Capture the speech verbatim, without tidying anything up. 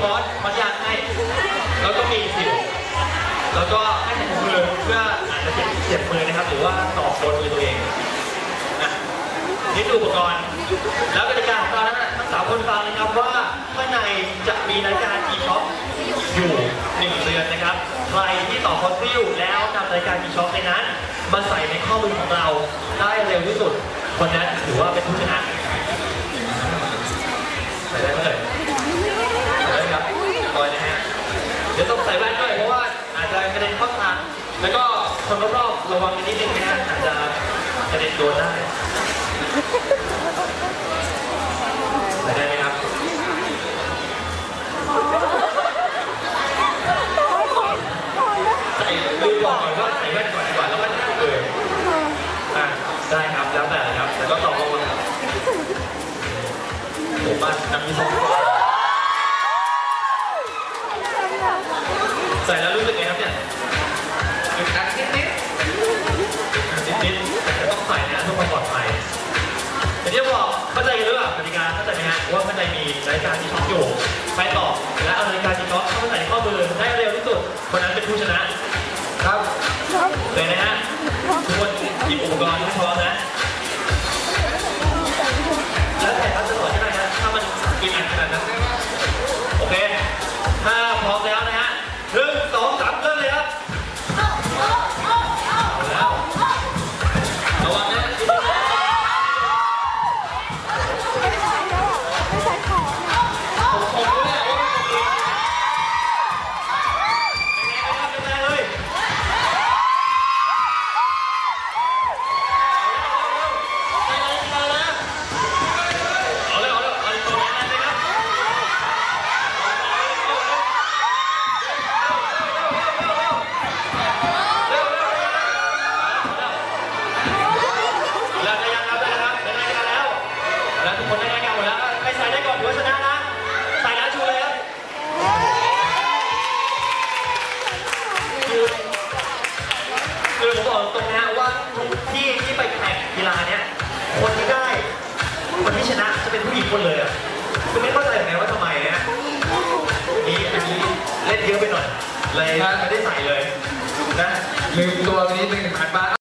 คอร์สพันยางให้แล้วก็มีสิวแล้วก็ให้ใส่ถุงมือเพื่ออาจจะเจ็บเจ็บมือนะครับหรือว่าต่อโดนมือตัวเองนะนี่ดูอุปกรณ์แล้วกติกาของเรานั้นทั้งสามคนฟังนะครับว่าข้างในจะมีนาฬิกา G-Shock อยู่หนึ่งเรือนนะครับใครที่ต่อคอร์สฟิลแล้วนำนาฬิกา G-Shock ในนั้นมาใส่ในข้อมือของเราได้เร็วที่สุดคนนั้นถือว่าเป็นผู้ชนะใส่ได้ไหมเลยใส่ได้ครับคอยนะฮะเดี๋ยวต้องใส่แว่นด้วยเพราะว่าอาจจะกระเด็นเข้าตาแล้วก็คนรอบๆระวังนิดนึงนะฮะอาจจะกระเด็นโดนได้ใส่ได้ไหมครับใส่ดูก่อนว่าใส่แว่นก่อนดีกว่าแล้วก็เอออ่ะได้ครับแล้วแต่ครับแต่ก็ตอบลงมาผมว่านำมีสองตัวใส่แล้วรู้สึกไงครับเนี่ยอึดอัดนิดนิดนิดนิดแต่ต้องใส่นะทุกคนปลอดภัยอย่างที่บอกเข้าใจกันหรือเปล่ากติกาเข้าใจไหมฮะว่าข้างในมีนาฬิกาที่ช็อคอยู่ไปต่อและเอานาฬิกาที่ช็อคเข้ามาใส่ข้อมือได้เร็วที่สุดคนนั้นเป็นผู้ชนะครับเลยนะฮะทุกคนหยิบอุปกรณ์ให้พร้อมนะแล้วแต่เขาจะสอนยังไงนะถ้ามันกินอันขนาดนั้นโอเคถ้าพร้อมแล้วนะฮะหนึ่งสองสามเริ่มเลยครับแล้วระวังนะคือผมบอกตรงนะว่าทุกที่ที่ไปแข่งกีฬาเนี้ยคนที่ได้คนที่ชนะจะเป็นผู้หญิงคนเลยอ่ะคือไม่เข้าใจไงว่าทำไมเนี่ยนี่อันนี้เล่นเยอะไปหน่อยเลยไม่ได้ใส่เลยนะลืมตัวนี้เป็นขันบ้า